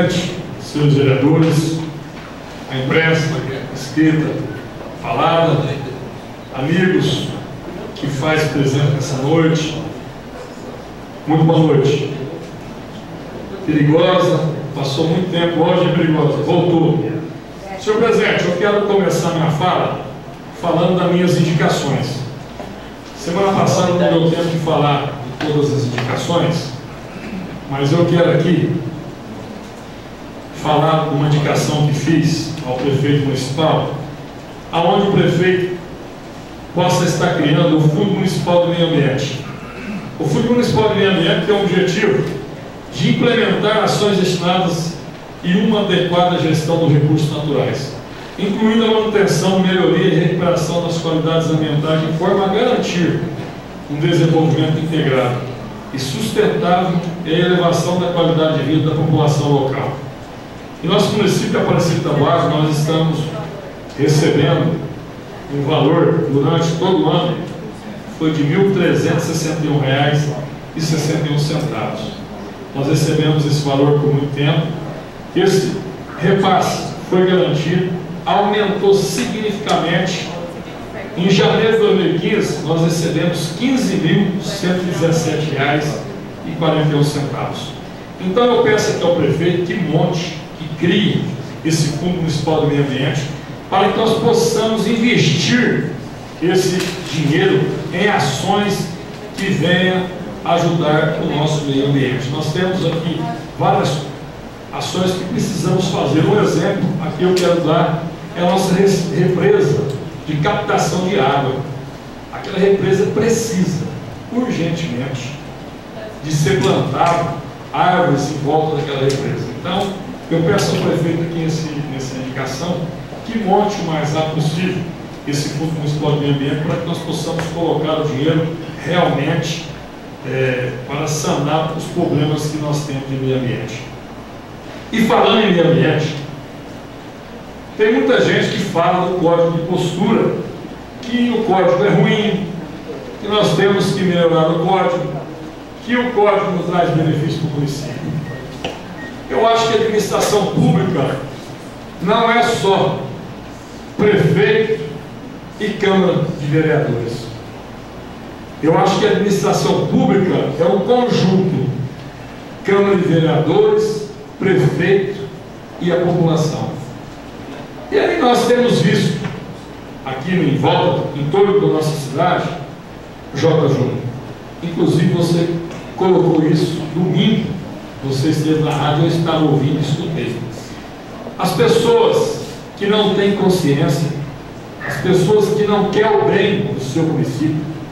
presidente, senhores vereadores, a imprensa, escrita, falada, amigos que faz presente nessa noite, muito boa noite. Perigosa, passou muito tempo, hoje é perigosa, voltou. Senhor presidente, eu quero começar minha fala falando das minhas indicações. Semana passada não deu tempo de falar de todas as indicações, mas eu quero aqui falar de uma indicação que fiz ao prefeito municipal, aonde o prefeito possa estar criando o Fundo Municipal do Meio Ambiente. O Fundo Municipal do Meio Ambiente tem o objetivo de implementar ações destinadas e uma adequada gestão dos recursos naturais, incluindo a manutenção, melhoria e recuperação das qualidades ambientais de forma a garantir um desenvolvimento integrado e sustentável e a elevação da qualidade de vida da população local. Em nosso município de Aparecida da Base, nós estamos recebendo um valor, durante todo o ano, foi de R$ 1.361,61. Nós recebemos esse valor por muito tempo. Esse repasse foi garantido, aumentou significativamente. Em janeiro de 2015, nós recebemos R$ 15.117,41. Então eu peço aqui ao prefeito que monte, que crie esse Fundo Municipal do Meio Ambiente, para que nós possamos investir esse dinheiro em ações que venham ajudar o nosso meio ambiente. Nós temos aqui várias ações que precisamos fazer. Um exemplo, aqui eu quero dar, é a nossa represa de captação de água. Aquela represa precisa, urgentemente, de ser plantado árvores em volta daquela represa. Então, eu peço ao prefeito aqui nessa indicação que monte o mais rápido possível esse Fundo Municipal do Meio Ambiente para que nós possamos colocar o dinheiro realmente para sanar os problemas que nós temos de meio ambiente. E falando em meio ambiente, tem muita gente que fala do código de postura, que o código é ruim, que nós temos que melhorar o código, que o código não traz benefício para o município. Eu acho que a administração pública não é só prefeito e Câmara de Vereadores. Eu acho que a administração pública é um conjunto: Câmara de Vereadores, prefeito e a população. E aí nós temos visto, aqui em volta, em torno da nossa cidade, J. Júnior, inclusive você colocou isso domingo, você esteve na rádio, eu estava ouvindo e escutei. As pessoas que não têm consciência, as pessoas que não querem o bem do seu município,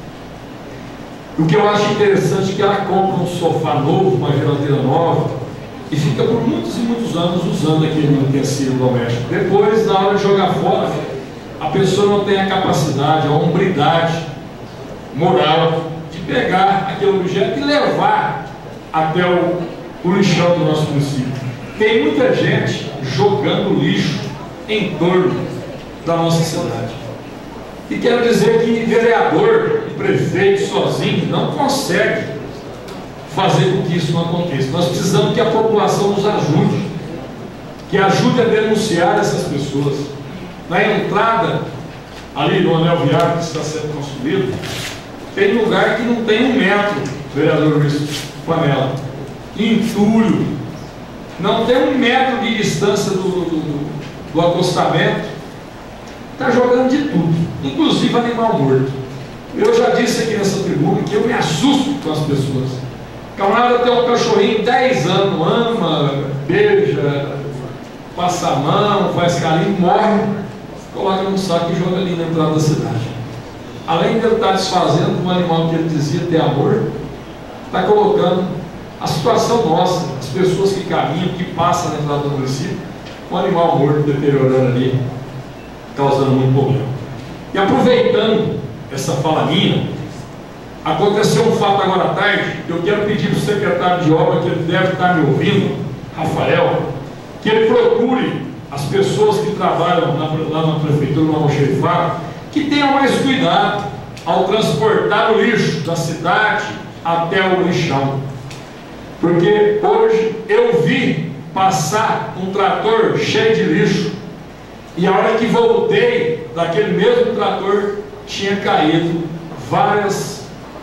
o que eu acho interessante é que ela compra um sofá novo, uma geladeira nova, e fica por muitos e muitos anos usando aquele utensílio doméstico. Depois, na hora de jogar fora, a pessoa não tem a capacidade, a hombridade moral de pegar aquele objeto e levar até o lixão do nosso município. Tem muita gente jogando lixo em torno da nossa cidade. E quero dizer que vereador e prefeito sozinho não consegue fazer com que isso não aconteça. Nós precisamos que a população nos ajude, que ajude a denunciar essas pessoas. Na entrada, ali no anel viário que está sendo construído, tem lugar que não tem 1 metro, vereador Luiz Panela. Entulho, não tem 1 metro de distância do acostamento, está jogando de tudo, inclusive animal morto. Eu já disse aqui nessa tribuna que eu me assusto com as pessoas. O camarada tem um cachorrinho 10 anos, ama, beija, passa a mão, faz carinho, morre, coloca num saco e joga ali na entrada da cidade. Além de ele estar desfazendo um animal que ele dizia ter amor, está colocando a situação nossa, as pessoas que caminham, que passam na entrada do município, um animal morto deteriorando ali, causando muito problema. E aproveitando essa fala minha, aconteceu um fato agora à tarde. Eu quero pedir para o secretário de obra, que ele deve estar me ouvindo, Rafael, que ele procure as pessoas que trabalham lá na prefeitura, no almoxerifado, que tenham mais cuidado ao transportar o lixo da cidade até o lixão. Porque hoje eu vi passar um trator cheio de lixo, e a hora que voltei, daquele mesmo trator tinha caído várias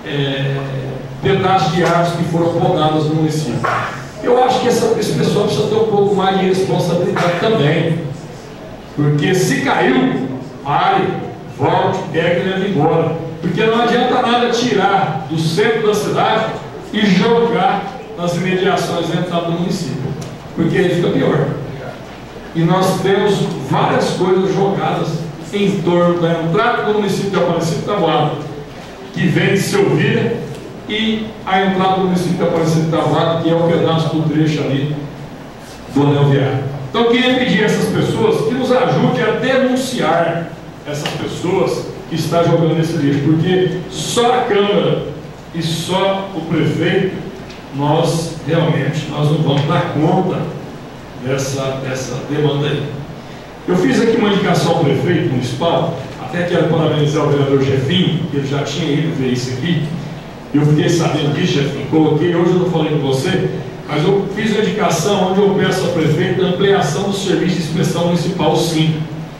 pedaços de árvores que foram podadas no município. Eu acho que esse pessoal precisa ter um pouco mais de responsabilidade também, porque se caiu, pare, volte, pega e leve embora, porque não adianta nada tirar do centro da cidade e jogar nas imediações da entrada do município, porque aí fica pior. E nós temos várias coisas jogadas em torno da entrada do município de Aparecida de Taboada, que vem de Silvíria, e a entrada do município de Aparecida de Taboada, que é um pedaço do trecho ali do anel viário. Então eu queria pedir a essas pessoas que nos ajudem a denunciar essas pessoas que estão jogando esse lixo, porque só a Câmara e só o prefeito, nós não vamos dar conta dessa demanda aí. Eu fiz aqui uma indicação ao prefeito municipal, até quero parabenizar o vereador Jefinho, que ele já tinha ido ver isso aqui. Eu fiquei sabendo disso, Jefinho, coloquei, hoje eu não falei com você, mas eu fiz uma indicação onde eu peço ao prefeito a ampliação do serviço de inspeção municipal, sim,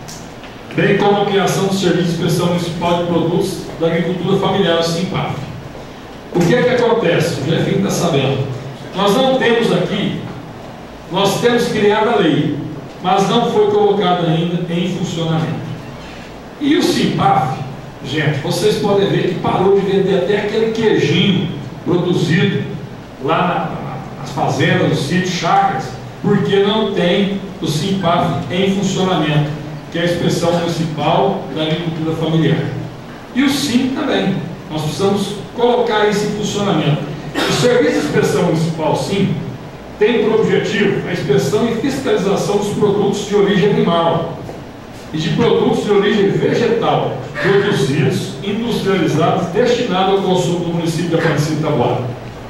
bem como a ampliação do serviço de inspeção municipal de produtos da agricultura familiar, o SIMPAF. O que é que acontece? O Jefinho está sabendo. Nós não temos aqui, nós temos criado a lei, mas não foi colocada ainda em funcionamento. E o SIMPAF, gente, vocês podem ver que parou de vender até aquele queijinho produzido lá nas fazendas, nos sítios, chácaras, porque não tem o SIMPAF em funcionamento, que é a Inspeção Municipal da Agricultura Familiar. E o SIM também, nós precisamos colocar isso em funcionamento. O Serviço de Inspeção Municipal, SIM, tem por objetivo a inspeção e fiscalização dos produtos de origem animal e de produtos de origem vegetal produzidos, industrializados, destinados ao consumo do município de Aparecida de Taboada.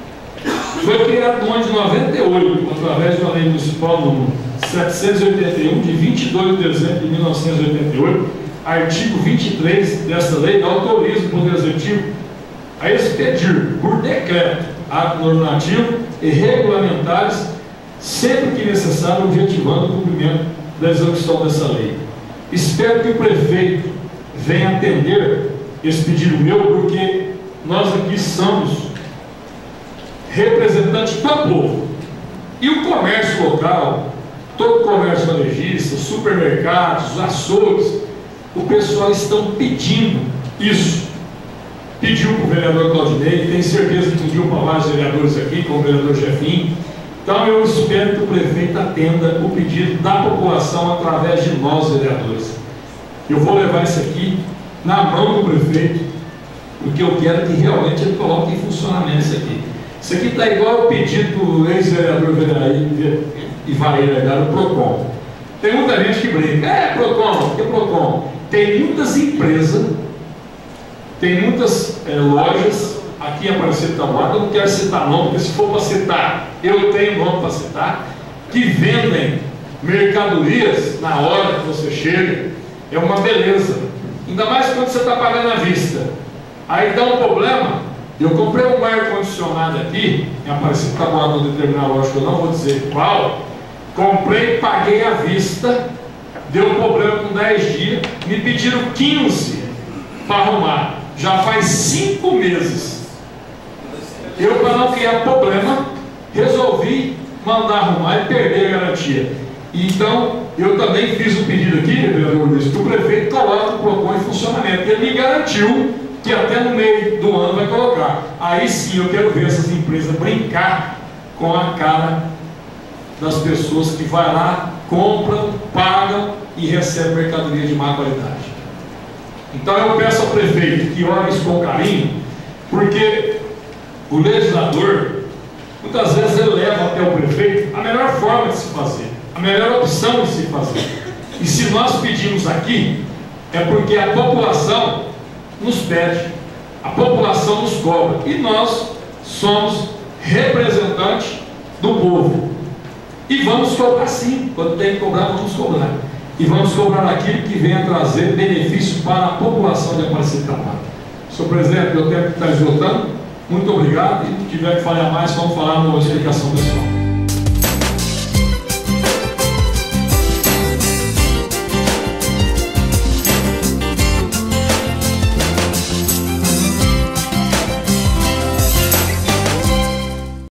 Foi criado no ano de 98, através de uma lei municipal número 781, de 22 de dezembro de 1988, artigo 23 dessa lei autoriza o Poder Executivo a expedir, por decreto, ato normativo e regulamentares, sempre que necessário, objetivando o cumprimento da execução dessa lei. Espero que o prefeito venha atender esse pedido meu, porque nós aqui somos representantes do povo. E o comércio local, todo o comércio varejista, supermercados, açougues, o pessoal estão pedindo isso. Pediu para o vereador Claudinei, tenho certeza que pediu para vários vereadores aqui, como o vereador Jefinho. Então eu espero que o prefeito atenda o pedido da população através de nós, vereadores. Eu vou levar isso aqui na mão do prefeito, porque eu quero que realmente ele coloque em funcionamento isso aqui. Isso aqui está igual o pedido do ex-vereador Ivair Vergara, o PROCON. Tem muita gente que brinca, PROCON, o que é PROCON? Tem muitas empresas, tem muitas lojas aqui em Aparecida de Taboada, eu não quero citar nome, porque se for para citar, eu tenho nome para citar, que vendem mercadorias na hora que você chega. É uma beleza, ainda mais quando você está pagando à vista. Aí dá um problema. Eu comprei um ar-condicionado aqui em Aparecida de Taboada, num determinado loja que eu não vou dizer qual. Comprei, paguei à vista, deu um problema com 10 dias, me pediram 15 para arrumar. Já faz 5 meses. Eu, para não criar problema, resolvi mandar arrumar e perder a garantia. Então, eu também fiz um pedido aqui, vereador Luiz, que o prefeito coloque o PROCON em funcionamento. Ele me garantiu que até no meio do ano vai colocar. Aí sim eu quero ver essas empresas brincar com a cara das pessoas que vai lá, compram, pagam e recebem mercadoria de má qualidade. Então eu peço ao prefeito que olhe isso com carinho, porque o legislador, muitas vezes ele leva até o prefeito a melhor forma de se fazer, a melhor opção de se fazer. E se nós pedimos aqui, é porque a população nos pede, a população nos cobra, e nós somos representantes do povo. E vamos cobrar sim, quando tem que cobrar, vamos cobrar. E vamos cobrar aquilo que venha trazer benefício para a população de Aparecida de Taboada. Senhor presidente, meu tempo está esgotando. Muito obrigado. E se tiver que falar mais, vamos falar numa explicação pessoal.